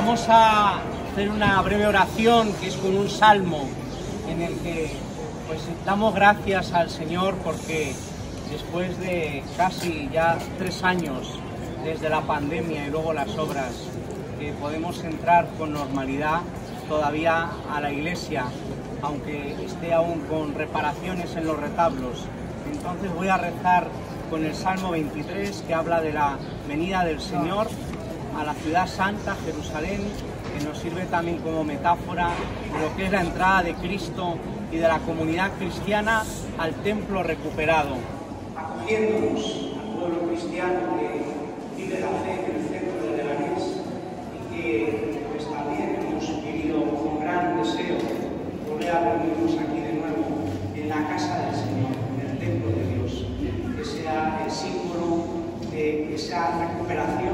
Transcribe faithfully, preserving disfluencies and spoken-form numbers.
Vamos a hacer una breve oración que es con un salmo en el que pues damos gracias al Señor porque después de casi ya tres años desde la pandemia y luego las obras, eh, podemos entrar con normalidad todavía a la iglesia, aunque esté aún con reparaciones en los retablos. Entonces voy a rezar con el Salmo veintitrés, que habla de la venida del Señor a la ciudad santa, Jerusalén, que nos sirve también como metáfora de lo que es la entrada de Cristo y de la comunidad cristiana al templo recuperado. Acogiéndonos al pueblo cristiano que vive la fe en el centro de Leganés y que pues también hemos vivido con gran deseo volver a reunirnos aquí de nuevo en la casa del Señor, en el templo de Dios, que sea el símbolo de esa recuperación